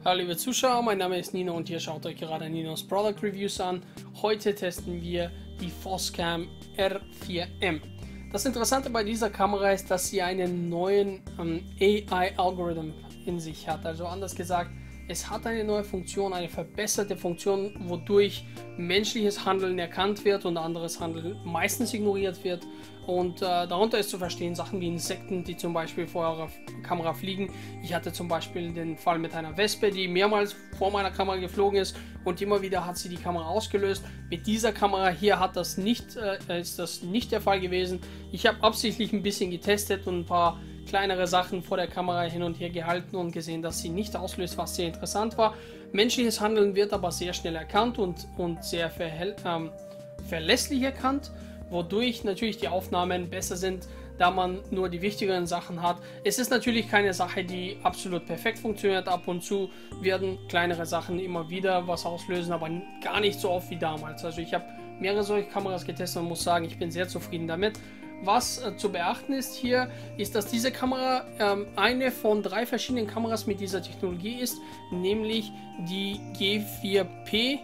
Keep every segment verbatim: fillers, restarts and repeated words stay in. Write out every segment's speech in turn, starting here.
Hallo liebe Zuschauer, mein Name ist Nino und ihr schaut euch gerade Ninos Product Reviews an. Heute testen wir die Foscam R vier M. Das Interessante bei dieser Kamera ist, dass sie einen neuen ähm, A I-Algorithm in sich hat. Also anders gesagt, es hat eine neue Funktion, eine verbesserte Funktion, wodurch menschliches Handeln erkannt wird und anderes Handeln meistens ignoriert wird. Und äh, darunter ist zu verstehen Sachen wie Insekten, die zum Beispiel vor eurer Kamera fliegen. Ich hatte zum Beispiel den Fall mit einer Wespe, die mehrmals vor meiner Kamera geflogen ist und immer wieder hat sie die Kamera ausgelöst. Mit dieser Kamera hier hat das nicht, äh, ist das nicht der Fall gewesen. Ich habe absichtlich ein bisschen getestet und ein paar kleinere Sachen vor der Kamera hin und her gehalten und gesehen, dass sie nicht auslöst, was sehr interessant war. Menschliches Handeln wird aber sehr schnell erkannt und, und sehr ähm, verlässlich erkannt, wodurch natürlich die Aufnahmen besser sind, da man nur die wichtigeren Sachen hat. Es ist natürlich keine Sache, die absolut perfekt funktioniert. Ab und zu werden kleinere Sachen immer wieder was auslösen, aber gar nicht so oft wie damals. Also ich habe mehrere solche Kameras getestet und muss sagen, ich bin sehr zufrieden damit. Was äh, zu beachten ist hier, ist, dass diese Kamera ähm, eine von drei verschiedenen Kameras mit dieser Technologie ist, nämlich die G vier P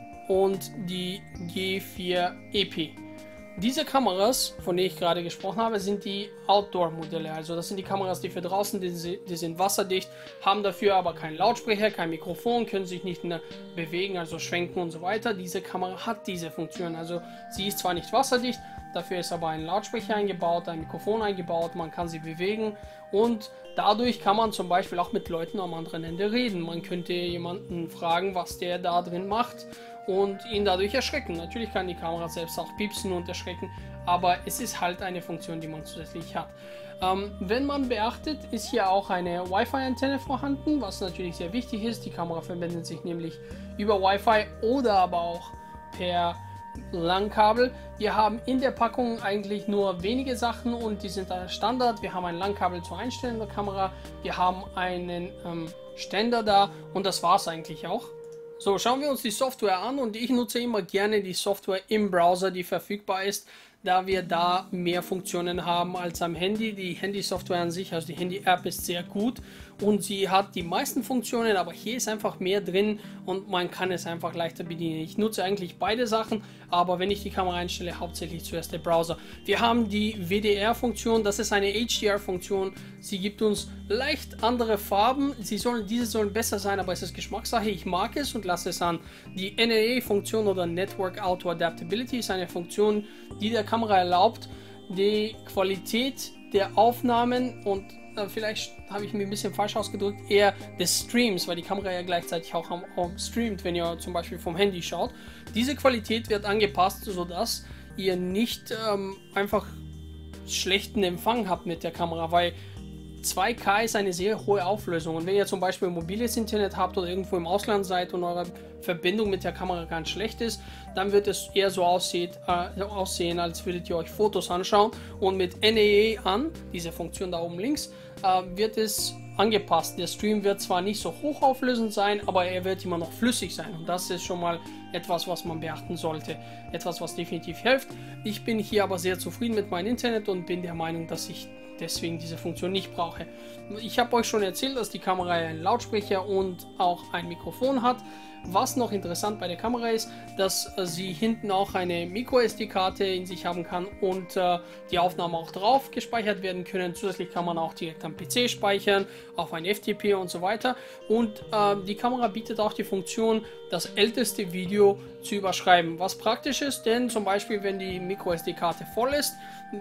und die G vier E P. Diese Kameras, von denen ich gerade gesprochen habe, sind die Outdoor-Modelle. Also das sind die Kameras, die für draußen, die, die sind wasserdicht, haben dafür aber keinen Lautsprecher, kein Mikrofon, können sich nicht bewegen, also schwenken und so weiter. Diese Kamera hat diese Funktion. Also sie ist zwar nicht wasserdicht, dafür ist aber ein Lautsprecher eingebaut, ein Mikrofon eingebaut, man kann sie bewegen und dadurch kann man zum Beispiel auch mit Leuten am anderen Ende reden. Man könnte jemanden fragen, was der da drin macht und ihn dadurch erschrecken. Natürlich kann die Kamera selbst auch piepsen und erschrecken, aber es ist halt eine Funktion, die man zusätzlich hat. Ähm, wenn man beachtet, ist hier auch eine Wi-Fi-Antenne vorhanden, was natürlich sehr wichtig ist. Die Kamera verbindet sich nämlich über Wi-Fi oder aber auch per Langkabel. Wir haben in der Packung eigentlich nur wenige Sachen und die sind da Standard. Wir haben ein Langkabel zur Einstellung der Kamera, wir haben einen ähm, Ständer da und das war es eigentlich auch. So, schauen wir uns die Software an und ich nutze immer gerne die Software im Browser, die verfügbar ist, da wir da mehr Funktionen haben als am Handy. Die Handy-Software an sich, also die Handy-App ist sehr gut und sie hat die meisten Funktionen, aber hier ist einfach mehr drin und man kann es einfach leichter bedienen. Ich nutze eigentlich beide Sachen, aber wenn ich die Kamera einstelle, hauptsächlich zuerst der Browser. Wir haben die W D R-Funktion, das ist eine H D R-Funktion. Sie gibt uns leicht andere Farben. Sie sollen, diese sollen besser sein, aber es ist Geschmackssache. Ich mag es und lasse es an. Die N A A-Funktion oder Network Auto Adaptability ist eine Funktion, die der Kamera erlaubt, die Qualität der Aufnahmen und äh, vielleicht habe ich mir ein bisschen falsch ausgedrückt, eher des Streams, weil die Kamera ja gleichzeitig auch am, am streamt, wenn ihr zum Beispiel vom Handy schaut. Diese Qualität wird angepasst, sodass ihr nicht ähm, einfach schlechten Empfang habt mit der Kamera, weil zwei K ist eine sehr hohe Auflösung und wenn ihr zum Beispiel mobiles Internet habt oder irgendwo im Ausland seid und eure Verbindung mit der Kamera ganz schlecht ist, dann wird es eher so aussieht, äh, aussehen, als würdet ihr euch Fotos anschauen und mit N A A an, diese Funktion da oben links, äh, wird es angepasst. Der Stream wird zwar nicht so hochauflösend sein, aber er wird immer noch flüssig sein und das ist schon mal etwas, was man beachten sollte. Etwas, was definitiv hilft. Ich bin hier aber sehr zufrieden mit meinem Internet und bin der Meinung, dass ich deswegen diese Funktion nicht brauche. Ich habe euch schon erzählt, dass die Kamera einen Lautsprecher und auch ein Mikrofon hat. Was noch interessant bei der Kamera ist, dass äh, sie hinten auch eine Micro S D-Karte in sich haben kann und äh, die Aufnahmen auch drauf gespeichert werden können. Zusätzlich kann man auch direkt am P C speichern, auf ein F T P und so weiter. Und äh, die Kamera bietet auch die Funktion, das älteste Video zu überschreiben. Was praktisch ist, denn zum Beispiel, wenn die Micro S D-Karte voll ist,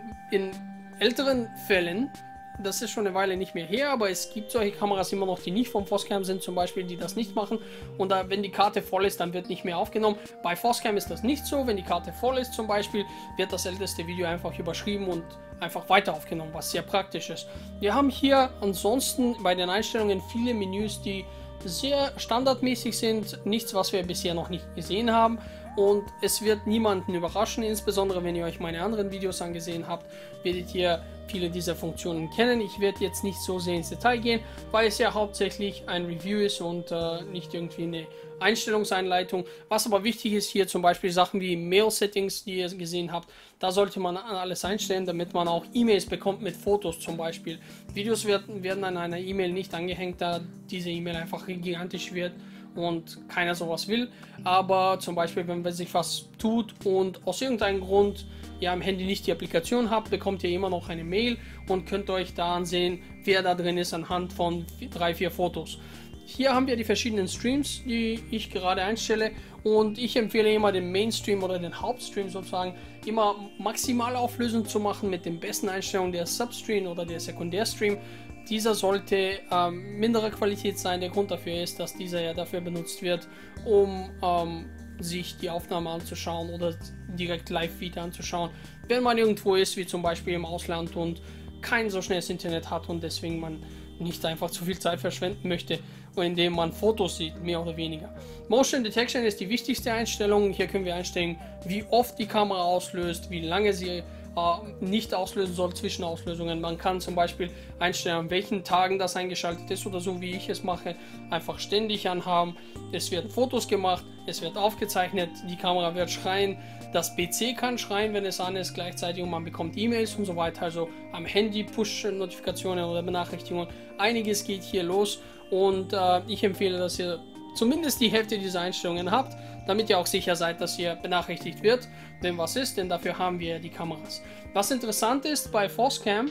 in älteren Fällen, das ist schon eine Weile nicht mehr her, aber es gibt solche Kameras immer noch, die nicht vom Foscam sind, zum Beispiel, die das nicht machen. Und da, wenn die Karte voll ist, dann wird nicht mehr aufgenommen. Bei Foscam ist das nicht so. Wenn die Karte voll ist, zum Beispiel, wird das älteste Video einfach überschrieben und einfach weiter aufgenommen, was sehr praktisch ist. Wir haben hier ansonsten bei den Einstellungen viele Menüs, die sehr standardmäßig sind, nichts, was wir bisher noch nicht gesehen haben. und es wird niemanden überraschen, insbesondere wenn ihr euch meine anderen Videos angesehen habt, werdet ihr viele dieser Funktionen kennen. Ich werde jetzt nicht so sehr ins Detail gehen, weil es ja hauptsächlich ein Review ist und äh, nicht irgendwie eine Einstellungseinleitung. Was aber wichtig ist, hier zum Beispiel Sachen wie Mail-Settings, die ihr gesehen habt, da sollte man alles einstellen, damit man auch E-Mails bekommt mit Fotos zum Beispiel. Videos werden, werden an einer E-Mail nicht angehängt, da diese E-Mail einfach gigantisch wird und keiner sowas will. Aber zum Beispiel, wenn sich was tut und aus irgendeinem Grund ihr am Handy nicht die Applikation habt, bekommt ihr immer noch eine Mail und könnt euch da ansehen, wer da drin ist anhand von drei, vier Fotos. Hier haben wir die verschiedenen Streams, die ich gerade einstelle, und ich empfehle immer den Mainstream oder den Hauptstream sozusagen immer maximale Auflösung zu machen mit den besten Einstellungen der Substream oder der Sekundärstream. Dieser sollte ähm, mindere Qualität sein. Der Grund dafür ist, dass dieser ja dafür benutzt wird, um ähm, sich die Aufnahme anzuschauen oder direkt Live-Feed anzuschauen, wenn man irgendwo ist, wie zum Beispiel im Ausland und kein so schnelles Internet hat und deswegen man nicht einfach zu viel Zeit verschwenden möchte, indem man Fotos sieht, mehr oder weniger. Motion Detection ist die wichtigste Einstellung. Hier können wir einstellen, wie oft die Kamera auslöst, wie lange sie äh, nicht auslösen soll zwischen Auslösungen. Man kann zum Beispiel einstellen, an welchen Tagen das eingeschaltet ist oder so, wie ich es mache, einfach ständig anhaben. Es werden Fotos gemacht, es wird aufgezeichnet, die Kamera wird schreien, das P C kann schreien, wenn es an ist gleichzeitig, und man bekommt E-Mails und so weiter, also am Handy Push-Notifikationen oder Benachrichtigungen. Einiges geht hier los und äh, ich empfehle, dass ihr zumindest die Hälfte dieser Einstellungen habt, damit ihr auch sicher seid, dass ihr benachrichtigt wird, wenn was ist, denn dafür haben wir die Kameras. Was interessant ist bei Foscam,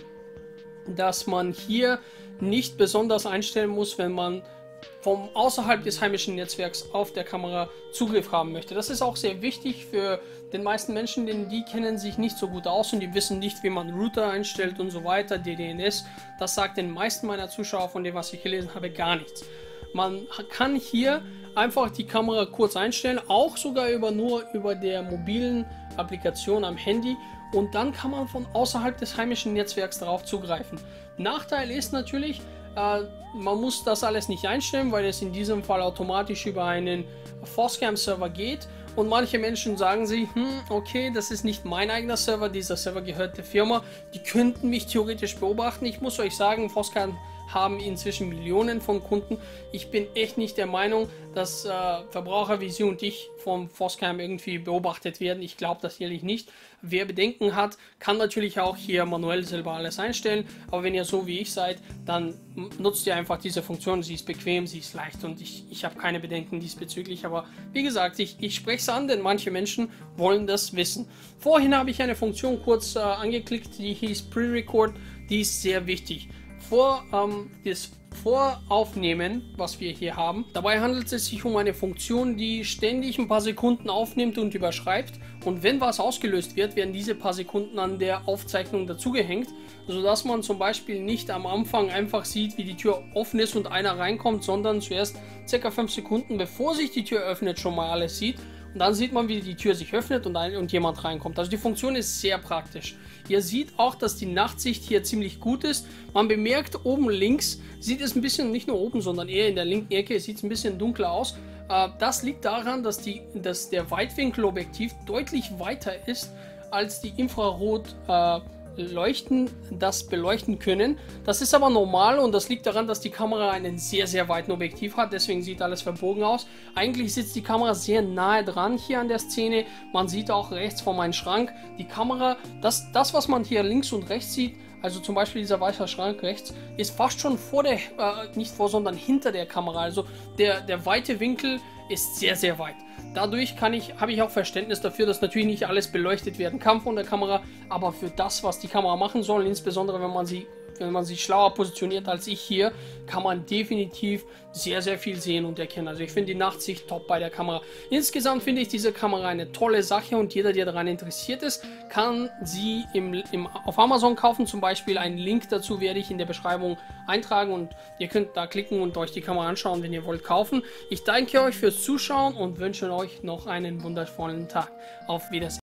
dass man hier nicht besonders einstellen muss, wenn man vom außerhalb des heimischen Netzwerks auf der Kamera Zugriff haben möchte. Das ist auch sehr wichtig für den meisten Menschen, denn die kennen sich nicht so gut aus und die wissen nicht, wie man Router einstellt und so weiter, D D N S. Das sagt den meisten meiner Zuschauer, von dem, was ich gelesen habe, gar nichts. Man kann hier einfach die Kamera kurz einstellen, auch sogar über nur über der mobilen Applikation am Handy, und dann kann man von außerhalb des heimischen Netzwerks darauf zugreifen. Nachteil ist natürlich, äh, man muss das alles nicht einstellen, weil es in diesem Fall automatisch über einen Foscam-Server geht. Und manche Menschen sagen sich, hm, okay, das ist nicht mein eigener Server, dieser Server gehört der Firma, die könnten mich theoretisch beobachten. Ich muss euch sagen, Foscam haben inzwischen Millionen von Kunden. Ich bin echt nicht der Meinung, dass äh, Verbraucher wie Sie und ich vom Foscam irgendwie beobachtet werden. Ich glaube das ehrlich nicht. Wer Bedenken hat, kann natürlich auch hier manuell selber alles einstellen. Aber wenn ihr so wie ich seid, dann nutzt ihr einfach diese Funktion. Sie ist bequem, sie ist leicht und ich, ich habe keine Bedenken diesbezüglich. Aber wie gesagt, ich, ich spreche es an, denn manche Menschen wollen das wissen. Vorhin habe ich eine Funktion kurz äh, angeklickt, die hieß Pre-Record. Die ist sehr wichtig. Vor ähm, das Voraufnehmen, was wir hier haben. Dabei handelt es sich um eine Funktion, die ständig ein paar Sekunden aufnimmt und überschreibt. Und wenn was ausgelöst wird, werden diese paar Sekunden an der Aufzeichnung dazugehängt, sodass man zum Beispiel nicht am Anfang einfach sieht, wie die Tür offen ist und einer reinkommt, sondern zuerst ca. fünf Sekunden, bevor sich die Tür öffnet, schon mal alles sieht. Und dann sieht man, wie die Tür sich öffnet und, ein, und jemand reinkommt. Also die Funktion ist sehr praktisch. Ihr seht auch, dass die Nachtsicht hier ziemlich gut ist. Man bemerkt, oben links sieht es ein bisschen, nicht nur oben, sondern eher in der linken Ecke, sieht es ein bisschen dunkler aus. Äh, das liegt daran, dass, die, dass der Weitwinkelobjektiv deutlich weiter ist als die Infrarot äh, Leuchten das beleuchten können. Das ist aber normal und das liegt daran, dass die Kamera einen sehr, sehr weiten Objektiv hat. Deswegen sieht alles verbogen aus. Eigentlich sitzt die Kamera sehr nahe dran hier an der Szene. Man sieht auch rechts vor meinem Schrank die Kamera. Das, das, was man hier links und rechts sieht, also zum Beispiel dieser weiße Schrank rechts, ist fast schon vor der, äh, nicht vor, sondern hinter der Kamera. Also der, der weite Winkel ist sehr, sehr weit. Dadurch kann ich, habe ich auch Verständnis dafür, dass natürlich nicht alles beleuchtet werden kann von der Kamera, aber für das, was die Kamera machen soll, insbesondere wenn man sie wenn man sich schlauer positioniert als ich hier, kann man definitiv sehr, sehr viel sehen und erkennen. Also ich finde die Nachtsicht top bei der Kamera. Insgesamt finde ich diese Kamera eine tolle Sache und jeder, der daran interessiert ist, kann sie im, im, auf Amazon kaufen. Zum Beispiel einen Link dazu werde ich in der Beschreibung eintragen und ihr könnt da klicken und euch die Kamera anschauen, wenn ihr wollt kaufen. Ich danke euch fürs Zuschauen und wünsche euch noch einen wundervollen Tag. Auf Wiedersehen.